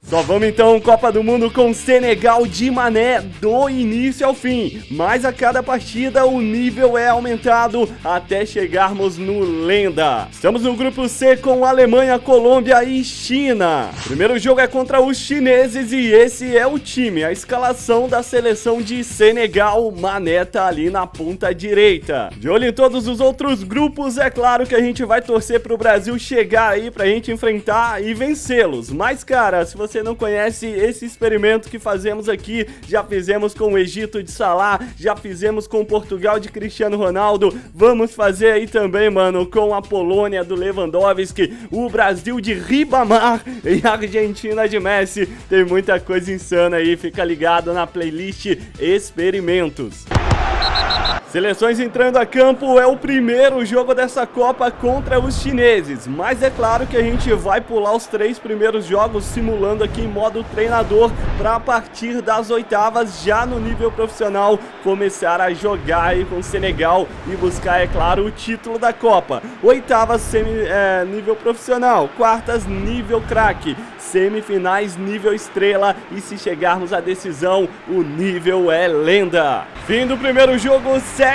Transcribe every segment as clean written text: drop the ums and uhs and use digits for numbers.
Só vamos então Copa do Mundo com Senegal de Mané do início ao fim, mas a cada partida o nível é aumentado até chegarmos no Lenda. Estamos no grupo C com Alemanha, Colômbia e China. O primeiro jogo é contra os chineses e esse é o time, a escalação da seleção de Senegal. Mané tá ali na ponta direita. De olho em todos os outros grupos, é claro que a gente vai torcer pro Brasil chegar aí pra gente enfrentar e vencê-los. Mas cara, se você não conhece esse experimento que fazemos aqui, já fizemos com o Egito de Salah, já fizemos com Portugal de Cristiano Ronaldo, vamos fazer aí também, mano, com a Polônia do Lewandowski, o Brasil de Ribamar e a Argentina de Messi. Tem muita coisa insana aí, fica ligado na playlist Experimentos. Seleções entrando a campo, é o primeiro jogo dessa Copa contra os chineses, mas é claro que a gente vai pular os 3 primeiros jogos simulando aqui em modo treinador para a partir das oitavas, já no nível profissional, começar a jogar aí com o Senegal e buscar, é claro, o título da Copa. Oitavas, nível profissional, quartas, nível craque, semifinais, nível estrela e se chegarmos à decisão, o nível é lenda. Fim do primeiro jogo,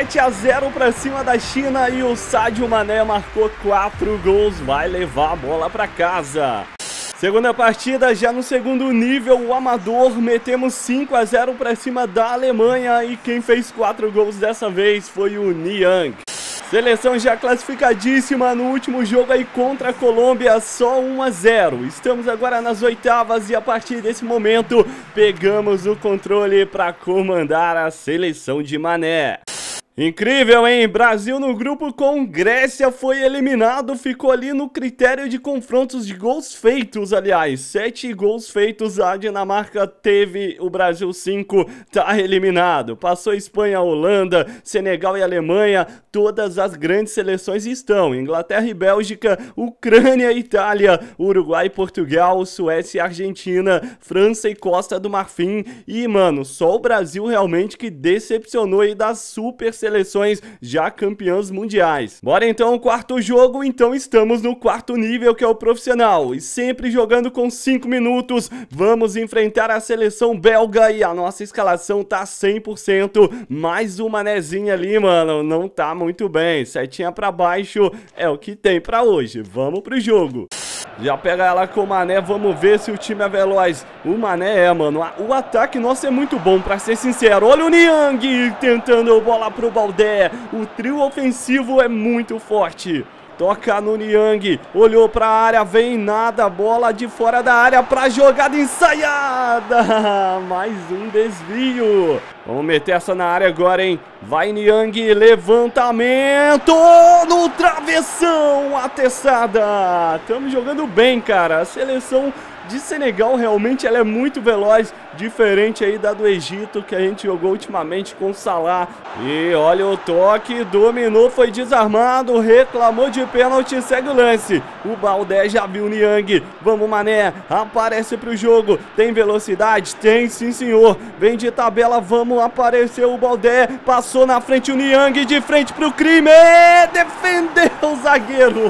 7-0 para cima da China e o Sadio Mané marcou 4 gols, vai levar a bola para casa. Segunda partida, já no segundo nível, o amador, metemos 5-0 para cima da Alemanha e quem fez 4 gols dessa vez foi o Niang. Seleção já classificadíssima no último jogo aí contra a Colômbia, só 1-0. Estamos agora nas oitavas e a partir desse momento pegamos o controle para comandar a seleção de Mané. Incrível, hein? Brasil no grupo com Grécia foi eliminado, ficou ali no critério de confrontos de gols feitos, aliás, 7 gols feitos, a Dinamarca teve, o Brasil 5, tá eliminado. Passou Espanha, Holanda, Senegal e Alemanha, todas as grandes seleções estão, Inglaterra e Bélgica, Ucrânia e Itália, Uruguai e Portugal, Suécia e Argentina, França e Costa do Marfim e, mano, só o Brasil realmente que decepcionou aí das super seleções já campeãs mundiais. Bora então ao quarto jogo, então estamos no quarto nível que é o profissional e sempre jogando com 5 minutos, vamos enfrentar a seleção belga e a nossa escalação tá 100%, mais uma Manézinha ali, mano, não tá muito bem, setinha pra baixo é o que tem pra hoje, vamos pro jogo. Já pega ela com o Mané, vamos ver se o time é veloz. O Mané mano, o ataque nosso é muito bom, pra ser sincero. Olha o Niang tentando bola pro Baldé. O trio ofensivo é muito forte. Toca no Niang, olhou pra área, vem nada, bola de fora da área pra jogada ensaiada. Mais um desvio. Vamos meter essa na área agora, hein? Vai Niang, levantamento no travessão, atestada. Estamos jogando bem, cara. A seleção de Senegal realmente ela é muito veloz, diferente aí da do Egito que a gente jogou ultimamente com o Salah. E olha o toque, dominou, foi desarmado, reclamou de pênalti, segue o lance. O Baldé já viu o Niang, vamos Mané, aparece pro jogo, tem velocidade? Tem sim senhor, vem de tabela, vamos aparecer o Baldé, passou na frente o Niang, de frente pro crime, defendeu o zagueiro.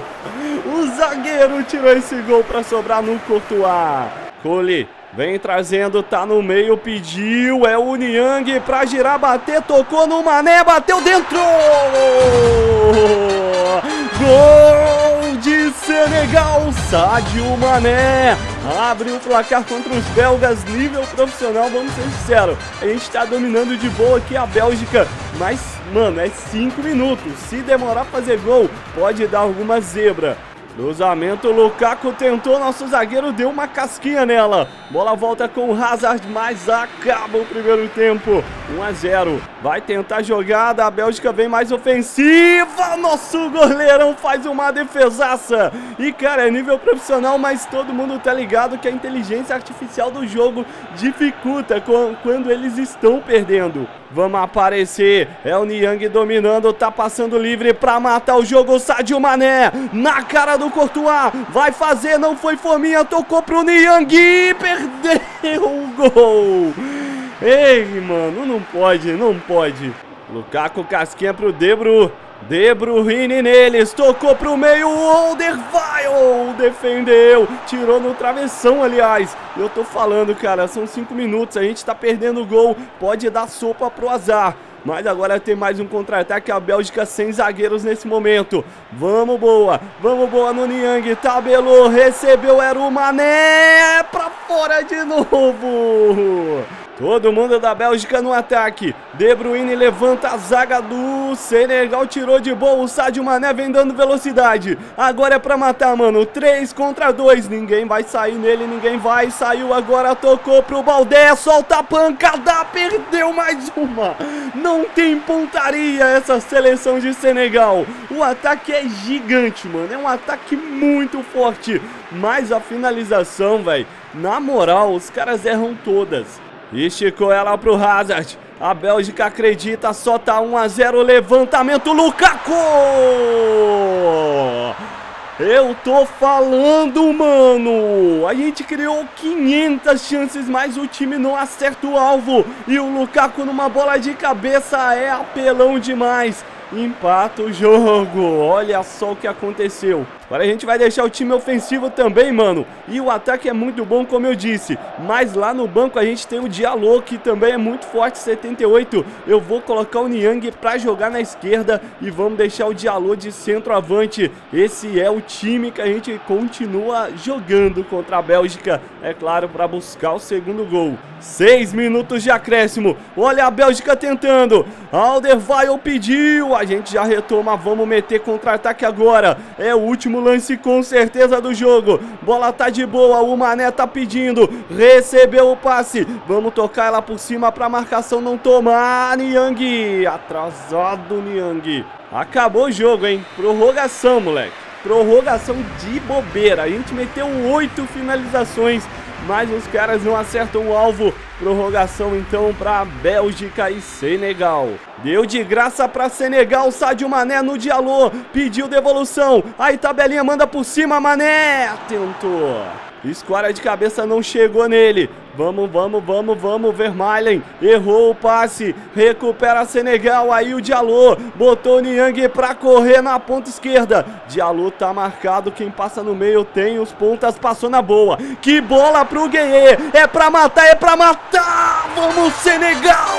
O zagueiro tirou esse gol para sobrar no Courtois. Cole vem trazendo, tá no meio, pediu, é o Niang pra girar, bater, tocou no Mané, bateu dentro! Gol de Senegal, Sadio Mané abre o placar contra os belgas, nível profissional, vamos ser sinceros, a gente tá dominando de boa aqui a Bélgica, mas, mano, é 5 minutos, se demorar pra fazer gol, pode dar alguma zebra. Cruzamento, Lukaku tentou, nosso zagueiro deu uma casquinha nela. Bola volta com o Hazard, mas acaba o primeiro tempo. 1-0. Vai tentar a jogada, a Bélgica vem mais ofensiva. Nosso goleirão faz uma defesaça. E cara, é nível profissional, mas todo mundo tá ligado que a inteligência artificial do jogo dificulta quando eles estão perdendo. Vamos aparecer, é o Niang dominando, tá passando livre pra matar o jogo, Sadio Mané, na cara do Courtois, vai fazer, não foi fominha, tocou pro Niang, perdeu o gol. Ei, mano, não pode. Lukaku, casquinha pro De Bruyne. De Bruyne neles, tocou pro meio, Alderweireld defendeu, tirou no travessão, aliás. Eu tô falando, cara, são 5 minutos, a gente tá perdendo o gol, pode dar sopa pro azar. Mas agora tem mais um contra-ataque, a Bélgica sem zagueiros nesse momento. Vamos boa no Niang, tabelou, recebeu, era o Mané, pra fora de novo. Todo mundo da Bélgica no ataque. De Bruyne levanta a zaga do Senegal, tirou de boa. O Sadio Mané vem dando velocidade. Agora é pra matar, mano. 3 contra 2. Ninguém vai sair nele, ninguém vai. Saiu agora, tocou pro Baldé. Solta a pancada, perdeu mais uma. Não tem pontaria essa seleção de Senegal. O ataque é gigante, mano. É um ataque muito forte. Mas a finalização, velho, na moral, os caras erram todas. Esticou ela pro Hazard. A Bélgica acredita, só tá 1 a 0. Levantamento, Lukaku! Eu tô falando, mano. A gente criou 500 chances, mas o time não acerta o alvo. E o Lukaku numa bola de cabeça é apelão demais. Empata o jogo. Olha só o que aconteceu. Agora a gente vai deixar o time ofensivo também, mano. E o ataque é muito bom, como eu disse. Mas lá no banco a gente tem o Diallo, que também é muito forte, 78. Eu vou colocar o Niang pra jogar na esquerda. E vamos deixar o Diallo de centroavante. Esse é o time que a gente continua jogando contra a Bélgica. É claro, para buscar o segundo gol. 6 minutos de acréscimo. Olha a Bélgica tentando. Alderweireld pediu. A gente já retoma. Vamos meter contra-ataque agora. É o último lance com certeza do jogo. Bola tá de boa. O Mané tá pedindo. Recebeu o passe. Vamos tocar ela por cima pra marcação não tomar. Niang. Atrasado, Niang. Acabou o jogo, hein? Prorrogação, moleque. Prorrogação de bobeira. A gente meteu 8 finalizações, mas os caras não acertam o alvo. Prorrogação então para Bélgica e Senegal. Deu de graça para Senegal. Sadio Mané no Diallo. Pediu devolução. Aí tabelinha manda por cima. Mané tentou. Escora de cabeça, não chegou nele. Vamos. Vermaelen errou o passe. Recupera Senegal. Aí o Diallo botou o Niang pra correr na ponta esquerda. Diallo tá marcado. Quem passa no meio tem os pontas. Passou na boa. Que bola pro Gueye. É pra matar, Vamos, Senegal!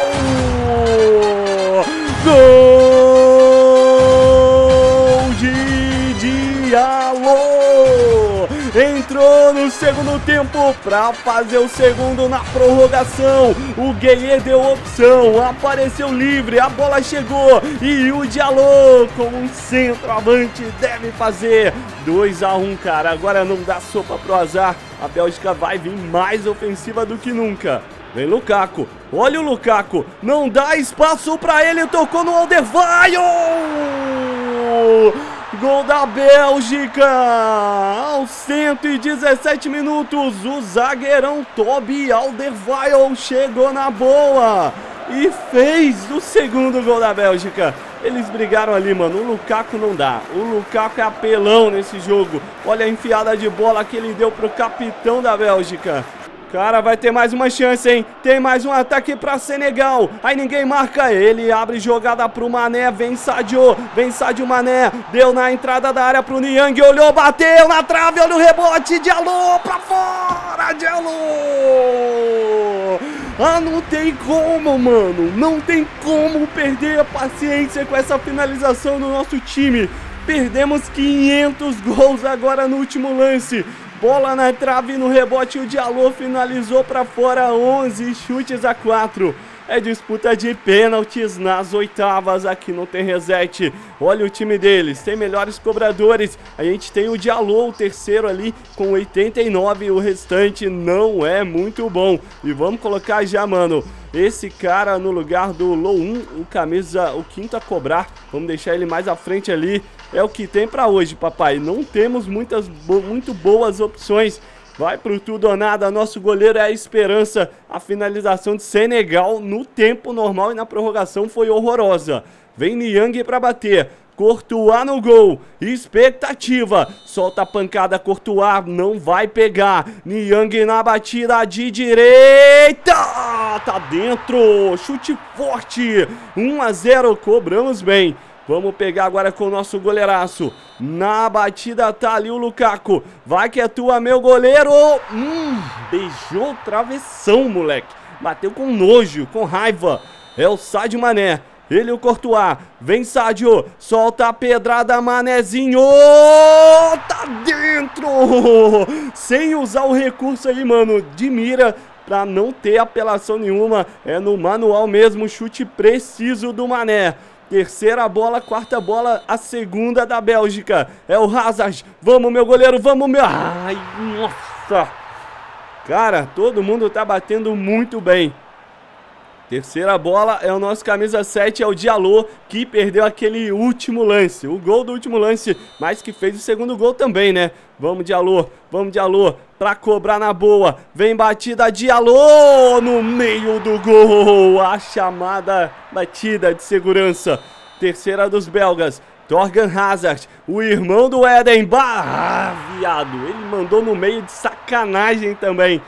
Gol de Diallo! Entrou no segundo tempo para fazer o segundo na prorrogação. O Gueye deu opção, apareceu livre, a bola chegou e o Diallo, como um centroavante, deve fazer 2 a 1, cara. Agora não dá sopa pro azar. A Bélgica vai vir mais ofensiva do que nunca. Vem Lukaku, olha o Lukaku, não dá espaço pra ele, tocou no Alderweireld! Gol da Bélgica! Aos 117 minutos, o zagueirão Toby Alderweireld chegou na boa e fez o segundo gol da Bélgica. Eles brigaram ali, mano. O Lukaku não dá. O Lukaku é apelão nesse jogo. Olha a enfiada de bola que ele deu pro capitão da Bélgica. Cara, vai ter mais uma chance, hein? Tem mais um ataque pra Senegal. Aí ninguém marca ele. Abre jogada pro Mané. Vem Sadio Mané. Deu na entrada da área pro Niang. Olhou, bateu na trave. Olha o rebote. Diallo pra fora. Diallo. Ah, não tem como, mano. Não tem como perder a paciência com essa finalização do nosso time. Perdemos 500 gols agora no último lance. Bola na trave, no rebote, o Diallo finalizou para fora, 11 chutes a 4. É disputa de pênaltis nas oitavas, aqui não tem reset. Olha o time deles, tem melhores cobradores. A gente tem o Diallo, o terceiro ali, com 89, o restante não é muito bom. E vamos colocar já, mano, esse cara no lugar do Louhun, o quinto a cobrar. Vamos deixar ele mais à frente ali. É o que tem pra hoje, papai. Não temos muito boas opções. Vai pro tudo ou nada, nosso goleiro é a esperança. A finalização de Senegal no tempo normal e na prorrogação foi horrorosa. Vem Niang pra bater. Courtois no gol, expectativa, solta a pancada, Courtois não vai pegar, Niang na batida de direita, tá dentro, chute forte, 1 a 0, cobramos bem. Vamos pegar agora com o nosso goleiraço. Na batida tá ali o Lukaku. Vai que é tua, meu goleiro. Beijou o travessão, moleque. Bateu com nojo, com raiva. É o Sadio Mané. Ele e o Courtois. Vem, Sadio. Solta a pedrada, Manezinho. Tá dentro. Sem usar o recurso aí, mano, de mira, pra não ter apelação nenhuma. É no manual mesmo, chute preciso do Mané. Terceira bola, quarta bola, a segunda da Bélgica. É o Hazard. Vamos, meu goleiro, vamos, meu... Ai, nossa. Cara, todo mundo tá batendo muito bem. Terceira bola é o nosso camisa 7, é o Diallo, que perdeu aquele último lance. O gol do último lance, mas que fez o segundo gol também, né? Vamos, Diallo, pra cobrar na boa. Vem batida, Diallo no meio do gol. A chamada batida de segurança. Terceira dos belgas. Thorgan Hazard, o irmão do Eden. Viado, ele mandou no meio de sacanagem também.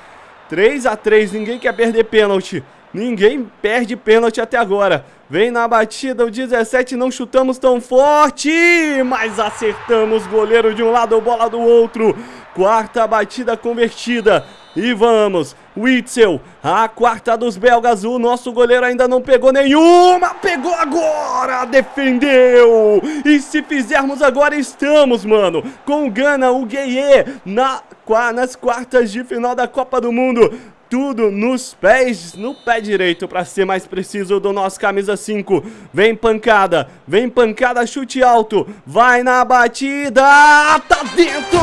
3-3, ninguém quer perder pênalti. Ninguém perde pênalti até agora. Vem na batida o 17, não chutamos tão forte, mas acertamos, goleiro de um lado, bola do outro. Quarta batida convertida. E vamos, Witsel, a quarta dos belgas. O nosso goleiro ainda não pegou nenhuma. Pegou agora, defendeu. E se fizermos agora, estamos, mano, com o Gana, o Gueye, nas quartas de final da Copa do Mundo. Tudo nos pés, no pé direito, pra ser mais preciso, do nosso camisa 5. Vem pancada, chute alto. Vai na batida, tá dentro!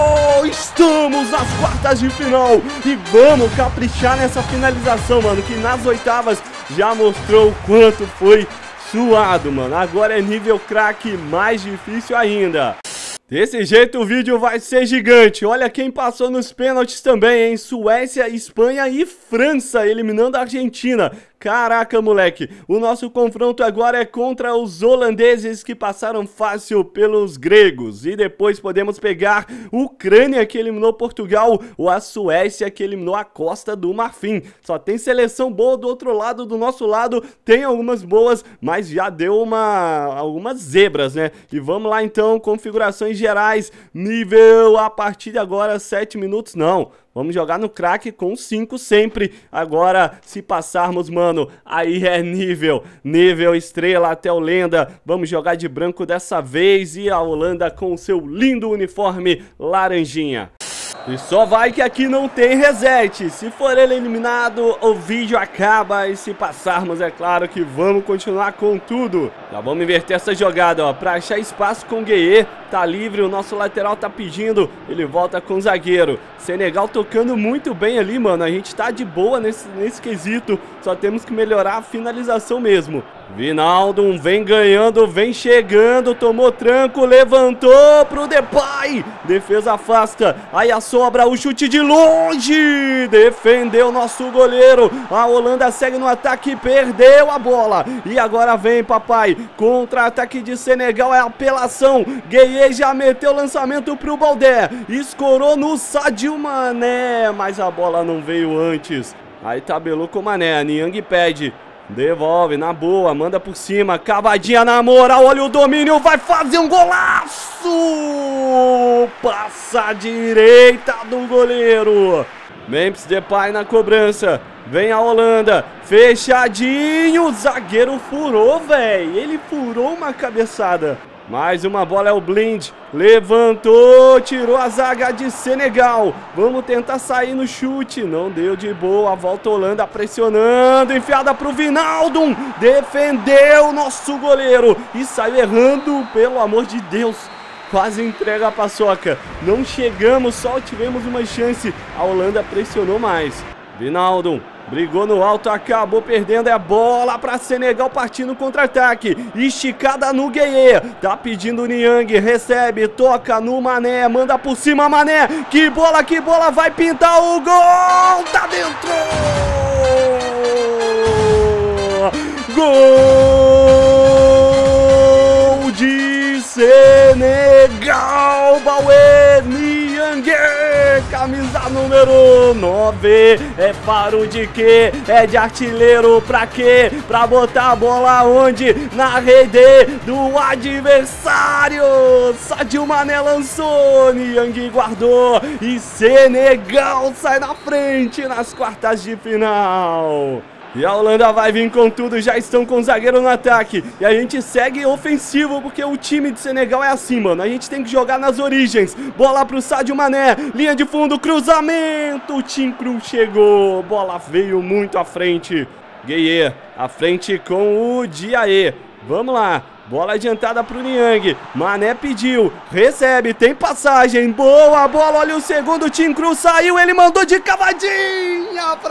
Estamos nas quartas de final. E vamos caprichar nessa finalização, mano, que nas oitavas já mostrou o quanto foi suado, mano. Agora é nível craque, mais difícil ainda. Desse jeito o vídeo vai ser gigante. Olha quem passou nos pênaltis também, hein? Suécia, Espanha e França, eliminando a Argentina. Caraca, moleque, o nosso confronto agora é contra os holandeses, que passaram fácil pelos gregos. E depois podemos pegar Ucrânia, que eliminou Portugal, ou a Suécia, que eliminou a Costa do Marfim. Só tem seleção boa do outro lado, do nosso lado tem algumas boas, mas já deu algumas zebras, né? E vamos lá então, configurações gerais, nível a partir de agora 7 minutos, não. Vamos jogar no craque com 5 sempre. Agora, se passarmos, mano, aí é nível estrela até o lenda. Vamos jogar de branco dessa vez. E a Holanda com o seu lindo uniforme laranjinha. E só vai que aqui não tem reset. Se for ele eliminado, o vídeo acaba. E se passarmos, é claro que vamos continuar com tudo. Já vamos inverter essa jogada, ó, pra achar espaço com o Gueye. Tá livre, o nosso lateral tá pedindo. Ele volta com o zagueiro. Senegal tocando muito bem ali, mano. A gente tá de boa nesse quesito. Só temos que melhorar a finalização mesmo. Vinaldum vem ganhando, vem chegando. Tomou tranco, levantou pro Depay. Defesa afasta. Aí a sobra, o chute de longe. Defendeu nosso goleiro. A Holanda segue no ataque, perdeu a bola. E agora vem, papai. Contra-ataque de Senegal, é apelação. Gueye já meteu o lançamento pro Baldé. Escorou no Sadio Mané, mas a bola não veio antes. Aí tabelou com o Mané, Niang pede. Devolve, na boa, manda por cima. Cavadinha na moral, olha o domínio. Vai fazer um golaço. Passa a direita do goleiro. Memphis Depay na cobrança. Vem a Holanda, fechadinho. O zagueiro furou, velho. Ele furou uma cabeçada. Mais uma bola, é o Blind. Levantou, tirou a zaga de Senegal. Vamos tentar sair no chute. Não deu de boa. Volta a Holanda pressionando. Enfiada pro Vinaldum. Defendeu o nosso goleiro. E saiu errando, pelo amor de Deus. Quase entrega a paçoca. Não chegamos, só tivemos uma chance. A Holanda pressionou mais. Vinaldum brigou no alto, acabou perdendo. É bola para Senegal partindo contra-ataque. Esticada no Gueye. Tá pedindo o Niang. Recebe, toca no Mané. Manda por cima, Mané. Que bola, vai pintar o gol. Tá dentro. Gol de Senegal. Baué Niang. Camisa camisa número 9. É faro de quê? É de artilheiro pra quê? Pra botar a bola onde? Na rede do adversário. Sadio Mané lançou, Niang guardou e Senegal sai na frente nas quartas de final. E a Holanda vai vir com tudo, já estão com o zagueiro no ataque. E a gente segue ofensivo, porque o time de Senegal é assim, mano. A gente tem que jogar nas origens. Bola pro Sadio Mané, linha de fundo, cruzamento. O Tim Krul chegou, bola veio muito à frente. Gueye, à frente com o Diaye. Vamos lá. Bola adiantada pro Niang. Mané pediu. Recebe. Tem passagem. Boa bola. Olha o segundo. Tim Krul saiu. Ele mandou de cavadinha pra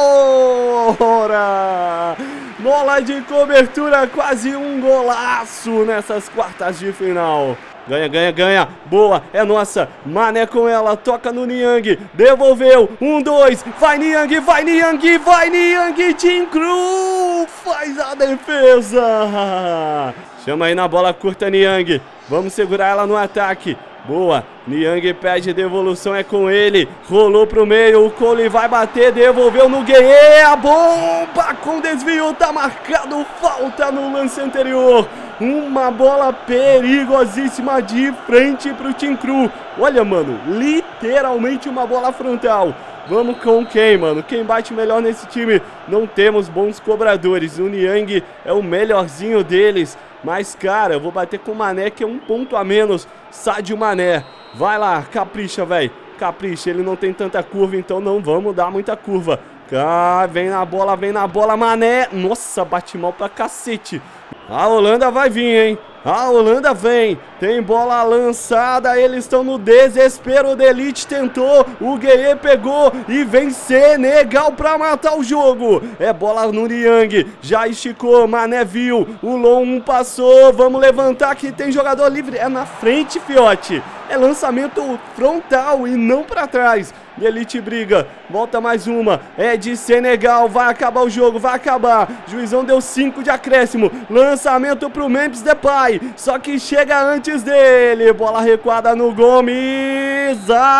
fora. Bola de cobertura. Quase um golaço nessas quartas de final. Ganha, ganha, ganha. Boa, é nossa. Mané com ela, toca no Niang. Devolveu. 1, 2. Vai Niang, vai Niang, vai Niang. Tim Krul faz a defesa. Chama aí na bola curta, Niang. Vamos segurar ela no ataque. Boa. Niang pede devolução, é com ele. Rolou pro meio, o Cole vai bater, devolveu no Gueye. A bomba com desvio, tá marcado falta no lance anterior. Uma bola perigosíssima de frente pro Tim Krul. Olha, mano, literalmente uma bola frontal. Vamos com quem, mano? Quem bate melhor nesse time? Não temos bons cobradores. O Niang é o melhorzinho deles. Mas, cara, eu vou bater com o Mané, que é um ponto a menos. Sadio Mané. Vai lá, capricha, velho. Capricha, ele não tem tanta curva, então não vamos dar muita curva. Vem na bola, Mané. Nossa, bate mal pra cacete. A Holanda vai vir, hein? A Holanda vem, tem bola lançada, eles estão no desespero, o Delite tentou, o Gueye pegou e vem Senegal pra matar o jogo. É bola no Niang, já esticou, Mané viu, o Lon passou, vamos levantar que tem jogador livre, é na frente, fiote. É lançamento frontal e não pra trás. Delite briga, volta mais uma, é de Senegal, vai acabar o jogo, vai acabar. Juizão deu 5 de acréscimo, lançamento pro Memphis Depay, só que chega antes dele, bola recuada no Gomes,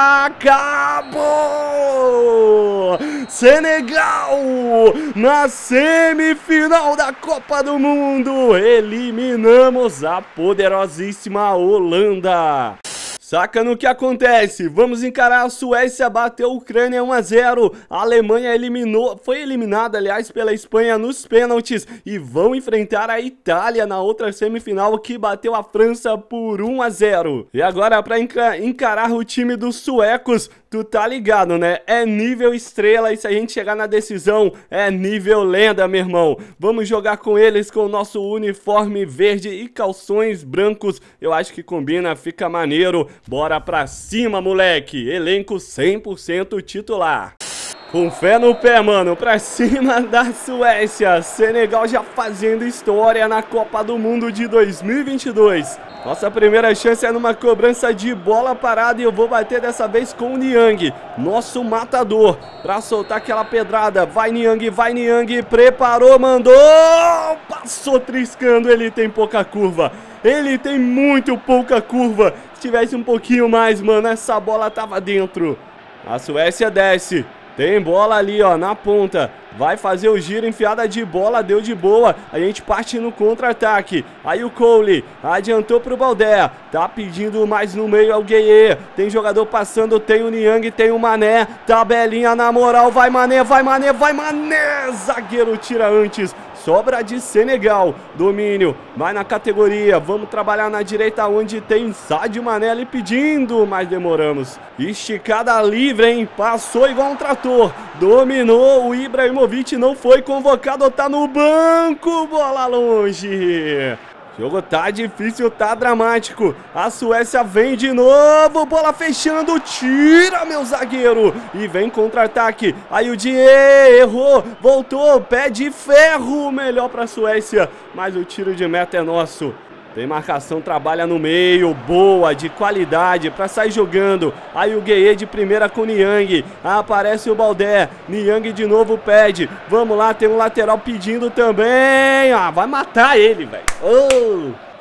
acabou! Senegal na semifinal da Copa do Mundo, eliminamos a poderosíssima Holanda. Saca no que acontece, vamos encarar a Suécia, bateu a Ucrânia 1 a 0, a Alemanha foi eliminada, aliás, pela Espanha nos pênaltis e vão enfrentar a Itália na outra semifinal que bateu a França por 1 a 0. E agora para encarar o time dos suecos, tu tá ligado, né? É nível estrela e se a gente chegar na decisão, é nível lenda, meu irmão. Vamos jogar com eles com o nosso uniforme verde e calções brancos, eu acho que combina, fica maneiro. Bora pra cima, moleque! Elenco 100% titular. Com fé no pé, mano, pra cima da Suécia. Senegal já fazendo história na Copa do Mundo de 2022. Nossa primeira chance é numa cobrança de bola parada e eu vou bater dessa vez com o Niang, nosso matador, pra soltar aquela pedrada. Vai Niang, preparou, mandou, passou triscando, ele tem pouca curva. Ele tem muito pouca curva. Se tivesse um pouquinho mais, mano, essa bola tava dentro. A Suécia desce. Tem bola ali, ó, na ponta. Vai fazer o giro, enfiada de bola, deu de boa. A gente parte no contra-ataque. Aí o Cole adiantou pro Baldé. Tá pedindo mais no meio ao Gueye. Tem jogador passando, tem o Niang, tem o Mané. Tabelinha na moral, vai Mané, vai Mané, vai Mané. Zagueiro tira antes. Sobra de Senegal, domínio, vai na categoria, vamos trabalhar na direita onde tem Sadio Mané ali pedindo, mas demoramos. Esticada livre, hein, passou igual um trator, dominou, o Ibrahimovic não foi convocado, tá no banco, bola longe. O jogo tá difícil, tá dramático. A Suécia vem de novo, bola fechando, tira meu zagueiro. E vem contra-ataque, aí o Die errou, voltou, pé de ferro, melhor pra Suécia. Mas o tiro de meta é nosso. Tem marcação, trabalha no meio, boa, de qualidade, pra sair jogando. Aí o Gueye de primeira com o Niang. Aparece o Baldé, Niang de novo pede. Vamos lá, tem um lateral pedindo também. Ah, vai matar ele, velho. Oh,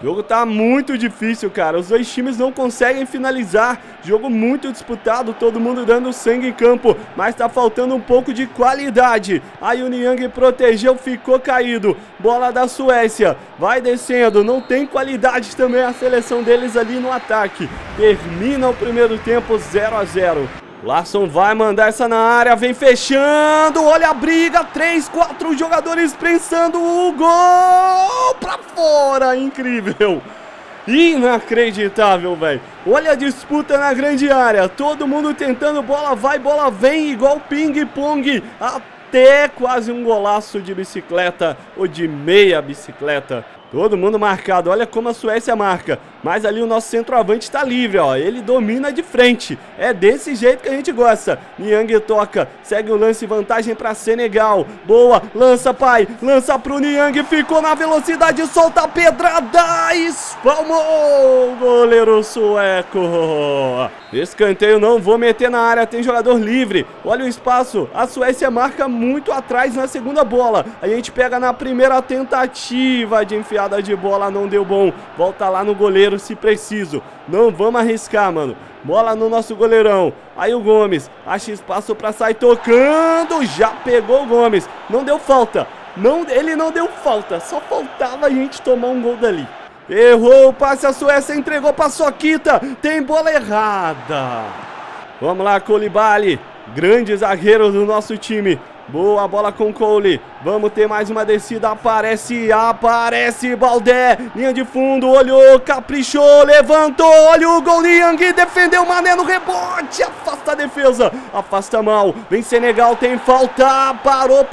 O jogo tá muito difícil, cara. Os dois times não conseguem finalizar. Jogo muito disputado, todo mundo dando sangue em campo, mas tá faltando um pouco de qualidade. Aí o Niang protegeu, ficou caído. Bola da Suécia, vai descendo. Não tem qualidade também a seleção deles ali no ataque. Termina o primeiro tempo 0 a 0. Larsson vai mandar essa na área, vem fechando, olha a briga, 3, 4 jogadores prensando o gol pra fora, incrível, inacreditável, velho. Olha a disputa na grande área, todo mundo tentando, bola vai, bola vem, igual ping-pong, até quase um golaço de bicicleta ou de meia bicicleta. Todo mundo marcado, olha como a Suécia marca. Mas ali o nosso centroavante está livre, ó. Ele domina de frente. É desse jeito que a gente gosta. Niang toca, segue o lance, vantagem para Senegal. Boa, lança, pai. Lança pro Niang, ficou na velocidade, solta a pedrada. Espalmou o goleiro sueco. Escanteio, não vou meter na área, tem jogador livre. Olha o espaço, a Suécia marca muito atrás na segunda bola. A gente pega na primeira tentativa de enfiada de bola, não deu bom. Volta lá no goleiro se preciso. Não vamos arriscar, mano. Bola no nosso goleirão. Aí o Gomes acha espaço pra sair tocando. Já pegou o Gomes. Não deu falta. Não, ele não deu falta. Só faltava a gente tomar um gol dali. Errou o passe, a Suécia entregou pra Soquita. Tem bola errada. Vamos lá, Koulibaly. Grande zagueiro do nosso time. Boa bola com Cole. Vamos ter mais uma descida. Aparece Baldé. Linha de fundo, olhou, caprichou, levantou. Olha o gol, Niang defendeu, Mané no rebote. Afasta a defesa. Afasta mal. Vem Senegal, tem falta. Parou.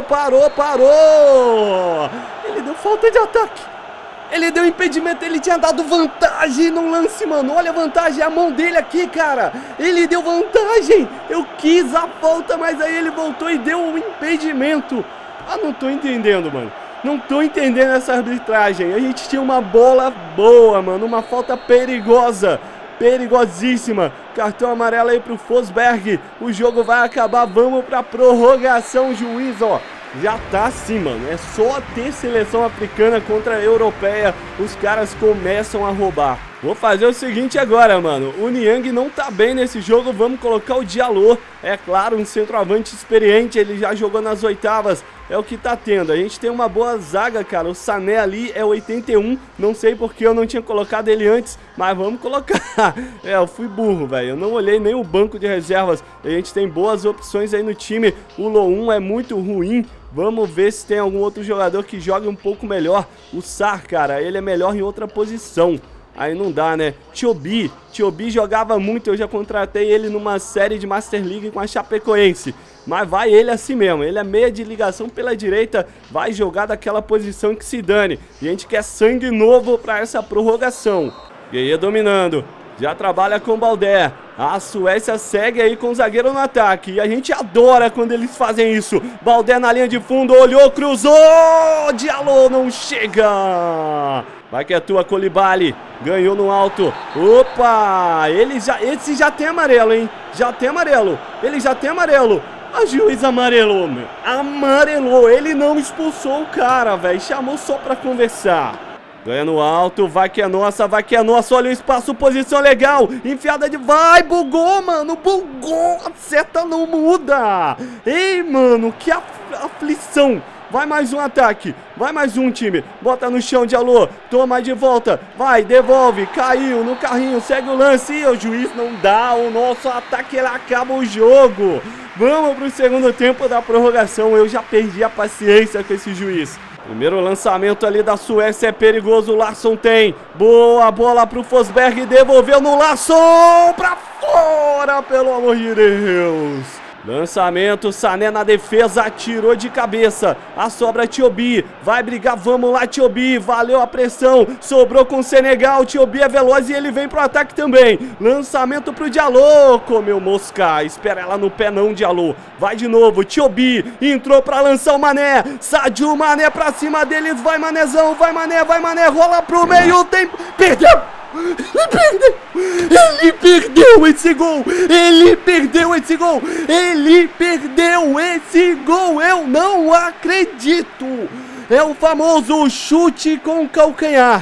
Ele deu falta de ataque. Ele deu impedimento, ele tinha dado vantagem no lance, mano. Olha a vantagem, a mão dele aqui, cara. Ele deu vantagem. Eu quis a falta, mas aí ele voltou e deu um impedimento. Ah, não tô entendendo, mano. Não tô entendendo essa arbitragem. A gente tinha uma bola boa, mano. Uma falta perigosa. Perigosíssima. Cartão amarelo aí pro Forsberg. O jogo vai acabar, vamos pra prorrogação, juiz, ó. Já tá assim, mano. É só ter seleção africana contra a europeia, os caras começam a roubar. Vou fazer o seguinte agora, mano. O Niang não tá bem nesse jogo, vamos colocar o Diallo. É claro, um centroavante experiente, ele já jogou nas oitavas. É o que tá tendo. A gente tem uma boa zaga, cara. O Sané ali é 81. Não sei porque eu não tinha colocado ele antes, mas vamos colocar. É, eu fui burro, velho. Eu não olhei nem o banco de reservas. A gente tem boas opções aí no time. O Lohun é muito ruim. Vamos ver se tem algum outro jogador que jogue um pouco melhor. O Sar, cara, ele é melhor em outra posição. Aí não dá, né? Thiobi jogava muito, eu já contratei ele numa série de Master League com a Chapecoense. Mas vai ele assim mesmo, ele é meia de ligação pela direita, vai jogar daquela posição que se dane. E a gente quer sangue novo pra essa prorrogação. Gueye dominando, já trabalha com o Baldé. A Suécia segue aí com o zagueiro no ataque. E a gente adora quando eles fazem isso. Baldé na linha de fundo, olhou, cruzou. Diallo não chega. Vai que é tua, Koulibaly. Ganhou no alto. Opa! Esse já tem amarelo, hein? Já tem amarelo. Ele já tem amarelo. A juiz amarelou, meu. Amarelou. Ele não expulsou o cara, velho. Chamou só pra conversar. Ganha no alto, vai que é nossa, olha o espaço, posição legal, enfiada de... Vai, bugou, mano, bugou, a seta não muda. Ei, mano, que aflição. Vai mais um ataque, vai mais um, time. Bota no chão, Diallo, toma de volta, vai, devolve, caiu no carrinho, segue o lance. E o juiz não dá, o nosso ataque, ele acaba o jogo. Vamos pro segundo tempo da prorrogação, eu já perdi a paciência com esse juiz. Primeiro lançamento ali da Suécia é perigoso, o Larsson tem. Boa bola pro Forsberg, devolveu no Larsson, pra fora, pelo amor de Deus. Lançamento, Sané na defesa, atirou de cabeça. A sobra Thiobi, vai brigar, vamos lá Thiobi, valeu a pressão, sobrou com o Senegal, Thiobi é veloz e ele vem pro ataque também. Lançamento pro Diallo, comeu mosca, espera ela no pé não, Diallo. Vai de novo, Thiobi, entrou pra lançar o Mané, Sadio Mané pra cima deles, vai Manézão, vai Mané, rola pro meio, tem... Perdeu! Ele perdeu esse gol, eu não acredito. É o famoso chute com calcanhar.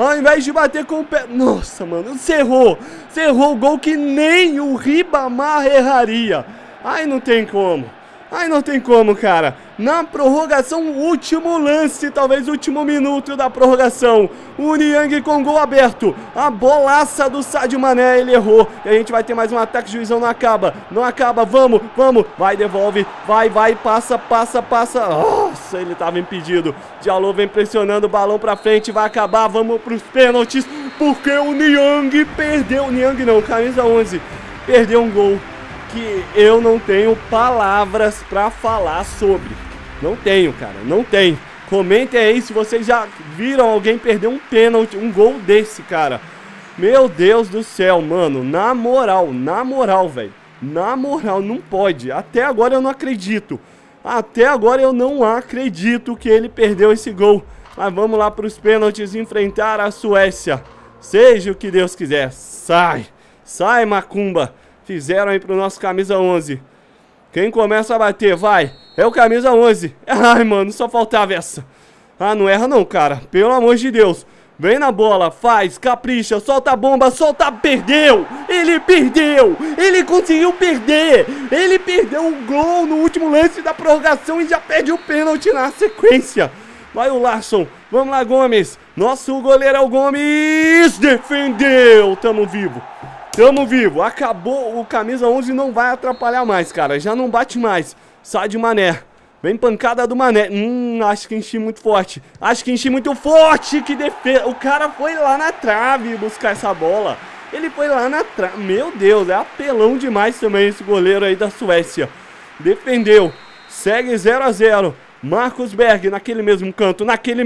ao invés de bater com o pé. Nossa, mano, cerrou o gol que nem o Ribamar erraria. Ai, não tem como. Ai, não tem como, cara. Na prorrogação, último lance, talvez último minuto da prorrogação. O Niang com gol aberto. A bolaça do Sadio Mané, ele errou. E a gente vai ter mais um ataque, o juizão não acaba. Não acaba, vamos. Vai, devolve. Vai, passa. Nossa, ele tava impedido. Diallo vem pressionando o balão pra frente, vai acabar. Vamos pros pênaltis, porque o Niang perdeu. Niang não, camisa 11. Perdeu um gol que eu não tenho palavras pra falar sobre. Não tenho, cara, não tenho. Comentem aí se vocês já viram alguém perder um pênalti, um gol desse, cara. Meu Deus do céu, mano. Na moral, velho. Na moral, não pode. Até agora eu não acredito. Até agora eu não acredito que ele perdeu esse gol. Mas vamos lá para os pênaltis enfrentar a Suécia. Seja o que Deus quiser. Sai, macumba. Fizeram aí pro nosso camisa 11. Quem começa a bater, vai. É o camisa 11. Ai, mano, só faltava essa. Ah, não erra não, cara. Pelo amor de Deus. Vem na bola, faz, capricha, solta a bomba, perdeu! Ele perdeu! Ele conseguiu perder! Ele perdeu um gol no último lance da prorrogação e já perde o pênalti na sequência. Vai o Larsson, vamos lá, Gomes. Nosso goleiro é o Gomes. Defendeu! Tamo vivo, acabou, o camisa 11 não vai atrapalhar mais, cara, já não bate mais. Sadio Mané, vem pancada do Mané. Acho que enchi muito forte, que defesa. O cara foi lá na trave buscar essa bola. Ele foi lá na trave, meu Deus, é apelão demais também esse goleiro aí da Suécia. Defendeu, segue 0 a 0. Marcos Berg naquele mesmo canto,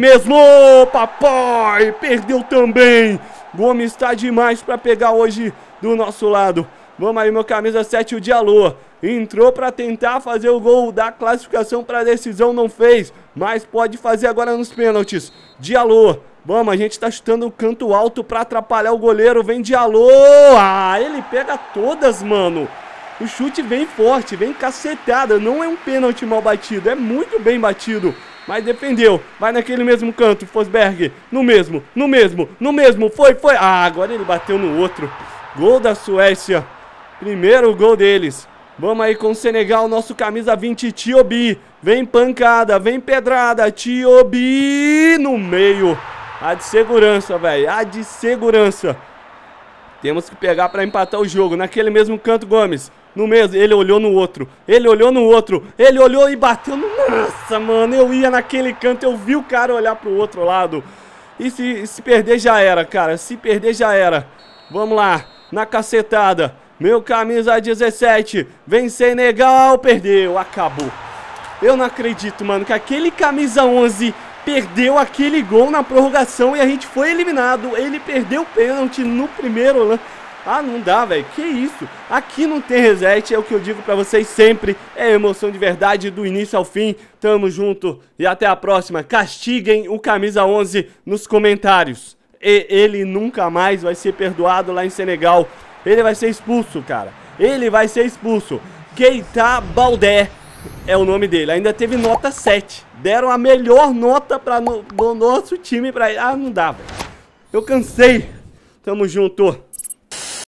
papai, perdeu também. Gomes está demais para pegar hoje do nosso lado. Vamos aí, meu camisa 7, o Diallo. Entrou para tentar fazer o gol da classificação para a decisão, não fez. Mas pode fazer agora nos pênaltis. Diallo, vamos, a gente tá chutando o canto alto para atrapalhar o goleiro. Vem Diallo. Ah, ele pega todas, mano. O chute vem forte, vem cacetada. Não é um pênalti mal batido, é muito bem batido. Mas defendeu, vai naquele mesmo canto, Forsberg. No mesmo, foi. Ah, agora ele bateu no outro. Gol da Suécia. Primeiro gol deles. Vamos aí com o Senegal, nosso camisa 20, Thiobi. Vem pancada, vem pedrada, Thiobi no meio. A de segurança, velho, a de segurança. Temos que pegar pra empatar o jogo. Naquele mesmo canto, Gomes. No mesmo, ele olhou no outro. Ele olhou e bateu no... Nossa, mano, eu ia naquele canto, eu vi o cara olhar pro outro lado. E se perder já era, cara. Se perder já era. Vamos lá, na cacetada. Meu camisa 17. Vem Senegal, perdeu, acabou. Eu não acredito, mano, que aquele camisa 11 perdeu aquele gol na prorrogação e a gente foi eliminado. Ele perdeu o pênalti no primeiro lance. Ah, não dá, velho, que isso? Aqui não tem reset, é o que eu digo pra vocês sempre. É emoção de verdade, do início ao fim. Tamo junto e até a próxima. Castiguem o camisa 11 nos comentários. Ele nunca mais vai ser perdoado lá em Senegal. Ele vai ser expulso, cara. Ele vai ser expulso. Keita Baldé é o nome dele. Ainda teve nota 7. Deram a melhor nota no nosso time pra ele. Ah, não dá, velho. Eu cansei. Tamo junto.